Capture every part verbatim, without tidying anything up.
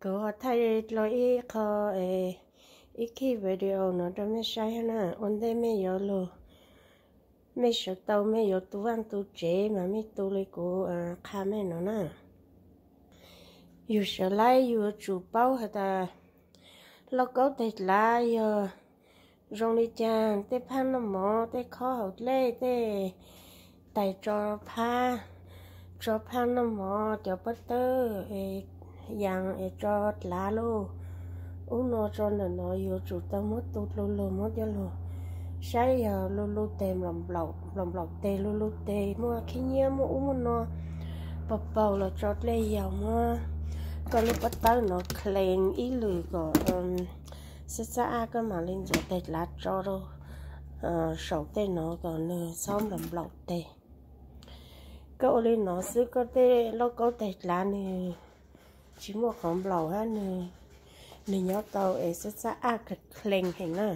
Cô thấy lỗi khó ấy ít khi video nó cho mấy sai na ổn định mấy giờ luôn mấy số tàu mấy giờ tu ăn tu chế mà mấy tu lấy cô à khám mấy nó na yêu sợ lại yêu chủ bao hết à lo có thể là yêu rong đi chàng té phan nó mỏ té khó học lê té tại cho pha cho phan nó mỏ cho bắt tơ yang cho lá luôn uống nó cho nó nó yêu chủ tâm mất tụt luôn luôn mất cho luôn sai giờ luôn luôn tèm lòng lọc lòng lọc tê luôn luôn tê mua khi nhớ mua uống nó bập bầu là cho lấy dầu mua còn lúc bắt đầu nó clean ý lười của sẽ xa cái mà lên rồi tê lá cho đâu sầu tê nó còn nửa xong lòng lọc tê cái ô lên nó xứ có tê nó có tê lá này chỉ một con lầu ha nè nè nhớ tàu ấy sẽ xa à cái clean hình nè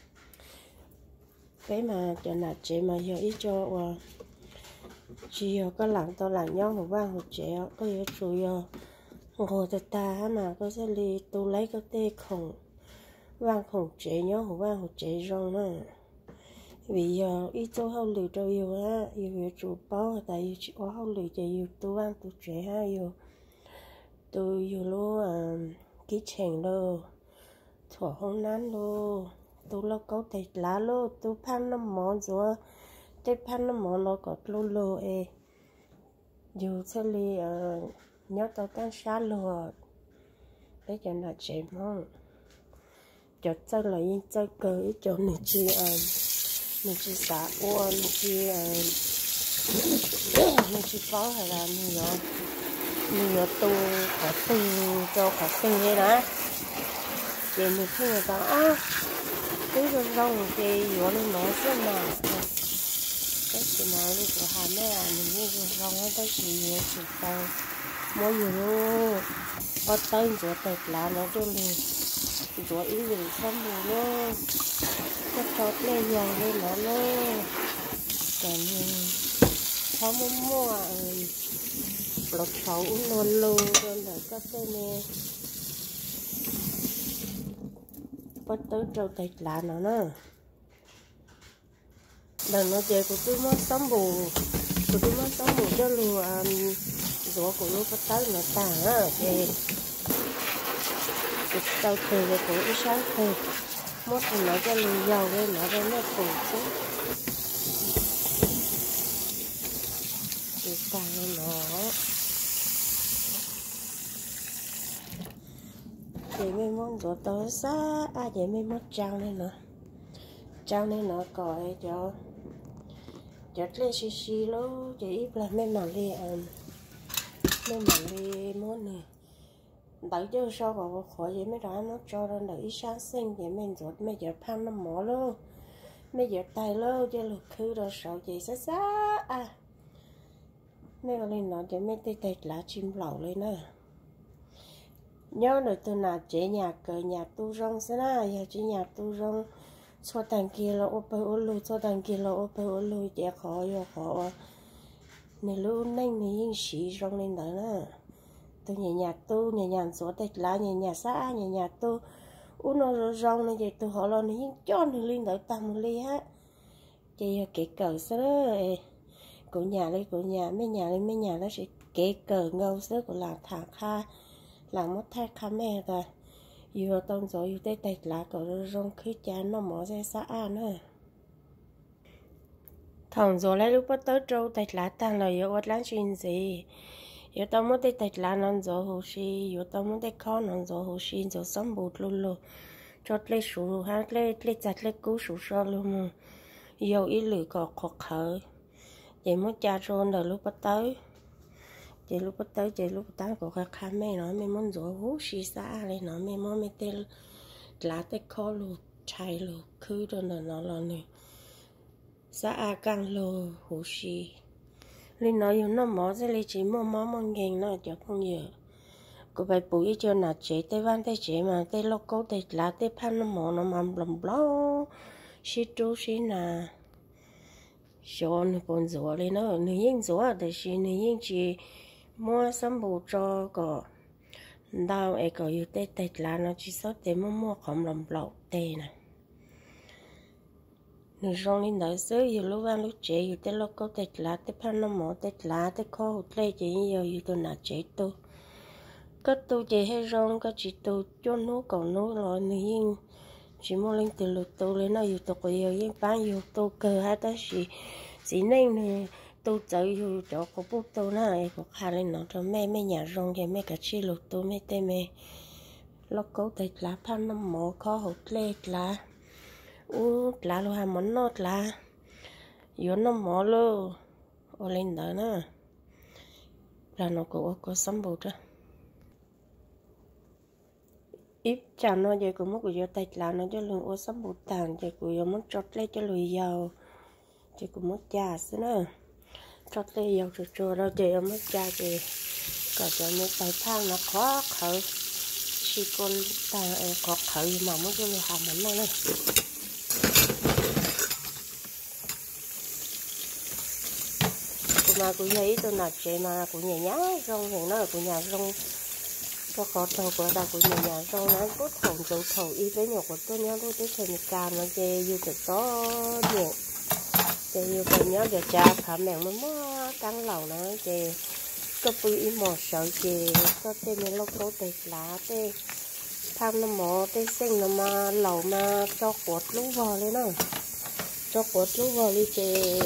cái mà cho nãy chị mà giờ ít cho và chỉ có cái lặng tao lặng nhau một vang một trẻ có yếu chủ yếu ngồi từ ta mà có sẽ đi tu lấy cái tê khổng vang khổng trẻ nhớ một vang một trẻ rong nè vì giờ ít cho hậu lử cho yêu ha yêu yêu chủ bao tại yêu chỉ có hậu lử cho yêu tu vang tu trẻ ha yêu tu yêu luôn cái chèn lô thổ hôm nán lô tu lo có thể lá lô tu phan nó món rồi cái phan nó món nó có lô lô e dù sẽ li nhớ tao tan xa lô để cho nó chạy mong cho chơi là những chơi cờ ít cho mình chi mình chi xả uo mình chi mình chi pháo hay là mình nhớ mình nhớ tu có tu cho có tu thế đó để mình thấy người ta á cái rồi rong thì vừa lên nói xem mà cái chuyện nào đi của hà mẹ à mình như rồi rong hết tới gì vậy thì tao mỗi người luôn có tên rồi tệt là nó cho mình rồi ý gì xong rồi luôn cái chót lên dòng lên nó luôn còn không muốn mua lột xấu luôn luôn rồi là có tên này bắt tới trâu tạch lá nó nè đừng nói chơi của tôi mất tấm bù của tôi mất tấm bù cho lùa gió của nó bắt tới nó tả á thì tao từ cái cổ ít sáng thì mất thì nó cho lùa dầu lên nó lên nó cổ chứ thì tả lên nó chị mới muốn của tôi xa à chị mới muốn trăng lên nữa trăng lên nó coi cho cho lên xì xì lô chị ít là mấy mảng đi ăn mấy mảng đi muốn nè đợi cho sau vào khỏi vậy mới đó nó cho ra đợi sáng sinh vậy mình rồi mấy giờ phan nó mỏ lô mấy giờ tay lô cho lục khứ rồi sợ chị xa xa à mấy cái lên nó cho mấy tay tay lá chim lẩu lên nè nhớ được từ nào chế nhà cờ nhà tu rong thế nào giờ chế nhà tu rong cho đằng kia là ô bê ô lùi cho đằng kia là ô bê ô lùi để khó vô khó này lúc nãy này những sĩ rong lên đó nè từ nhà nhà tu nhà nhà số tết lá nhà nhà xã nhà nhà tu u nó rong này vậy tu họ lo này những cho này lên đó tầm li á chị cái cờ sao đó của nhà đây của nhà mấy nhà đây mấy nhà nó sẽ cái cờ ngâu sớ của là thằng kha làm mất thay camera rồi vừa tông rồi vừa tết tết lá có rong khí chán nó mở ra xa nữa thằng rồi lấy lúc bắt tới trâu tết lá tan rồi vừa bắt láng chuyện gì vừa tao muốn tết tết lá non rồi hồ si vừa tao muốn tết khó non rồi hồ si rồi sống bụt luôn luôn cho lấy sủ ha lấy lấy chặt lấy cú sủ sơ luôn vừa ý lười có khó khởi vậy muốn cha rồi rồi lúc bắt tới chị lúc bắt tới chị lúc tới của các khám mẹ nói mẹ muốn rồi hú xì xa lên nói mẹ muốn mẹ tên lá tết khó luôn chạy luôn cứ rồi nó nó là nè xa căng luôn hú xì lên nói yêu nó mỏ ra lên chỉ mua mỏ mỏ nghèn nó cho không nhiều cô bài bụi cho nà chế tê van tê chế mà tê lô cố tê lá tê phan nó mỏ nó mắm lầm ló xí chú xí nà cho nó còn rửa lên nó nữ yên rửa để xí nữ yên chỉ mua sắm bù cho có đau ấy có yêu tê tê là nó chỉ sót để mua mua không làm lẩu tê nè nửa rong lên đỡ xứ yêu lúc ăn lúc chế yêu tê lúc có tê là tê pan nó mỏ tê là tê khó hụt lê chỉ yêu yêu tôi nãy chế tu có tu chế hay rong có chỉ tu cho nó còn nó rồi nhưng chỉ mua lên từ lụt tu lên nó yêu tu có yêu nhưng bán yêu tu cơ hay ta chỉ chỉ nên nè tu chơi yêu chỗ có bút tu này có khai lên nó cho mẹ mẹ nhà rong vậy mẹ cả chi lụt tu mẹ tê mẹ lúc có tê là pan nó mỏ khó hụt lê là u là lo ham món nốt là yếu nó mỏ luôn ô lên đó nè là nó có có sắm bột ra ít chả nó vậy cũng mất của yếu tay là nó cho lượng ô sắm bột tàn thì của yếu mất chót lấy cho lùi dầu thì cũng mất trà xí nữa chót lấy dầu cho cho đâu thì yếu mất trà thì có cho nó tay thang nó khó khởi chỉ con ta khó khởi mà mất cho lùi hàm món này này mà cũng thấy tôi nạp chế mà cũng nhẹ nhá rong thì nó là của nhà rong cho có tàu của ta của nhà nhà rong nó cốt thòng dấu thầu y với nhiều của tôi nhớ tôi tới thời cam nó chê yêu được có nhiều chê yêu phải nhớ được cha khả mẹ mới mua căng lẩu nó chê có bự y mò sợ chê có tên mình lâu cố tệ lá tê tham nó mò tê xinh nó mà lẩu mà cho cột lú vò lên nó cho cột lú vò đi chê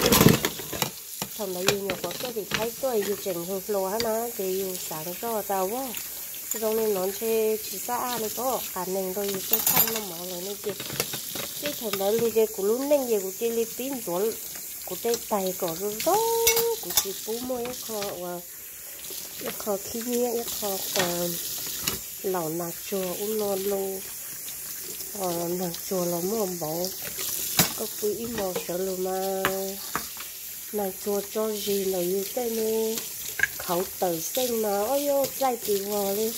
thằng này nhiều có cái thì thấy tôi yêu chỉnh hụt lúa nó thì yêu sáng cho tao quá rồi nên nó chơi chỉ xa này có cả nền rồi cái khăn nó mỏ rồi nên chị cái thằng đấy đi cái của luôn nên gì của chị li pin rồi của tay tay có rồi đó của chị bố môi cái kho và cái kho khí nhẹ cái kho lẩu nạc chùa uống non luôn ờ nạc chùa là mua bò có quý màu sợ luôn mà này chùa cho gì là như cái này khẩu tử sinh mà ôi yo dai tì vò đi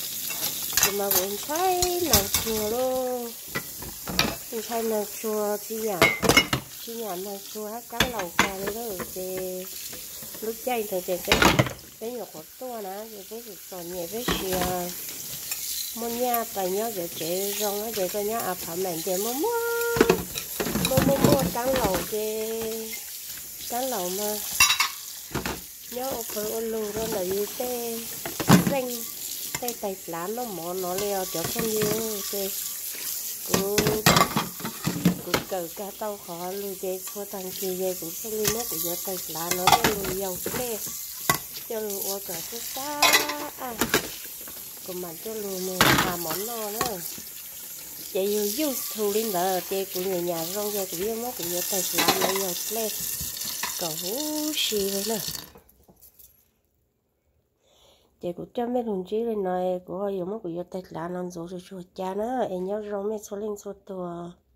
mà cũng thấy nàng chùa luôn cũng thấy nàng chùa chi nhỉ chi nhỉ nàng chùa hát cá lầu cà đấy đó thì lúc chay thì thì cái cái nhỏ của tôi nè rồi cái gì còn nhẹ với gì mua nhà tại nhớ giờ chị rong á chị coi nhớ à phạm mệnh chị mua mua mua mua mua cá lầu chị cá lầu mà nhớ ô phơi ô lù đó là như tê xanh tê tay lá nó mỏ nó leo cho không nhiều tê cũng cũng cờ cá tàu khó lùi dây thua tăng kia dây cũng không đi mất của nhớ tay lá nó cho lùi dầu tê cho lùi ô cả chút xa à còn mà cho lùi mình hà món nó nữa chạy yêu yêu thù lên đó tê của người nhà rong dây của yêu mất của nhớ tay lá nó dầu tê cậu xì vậy nè chị cũng cho mấy đồng chí lên này của họ dùng mất của yêu tay lá nó rồi rồi cha nó em nhớ rong mấy số linh số tua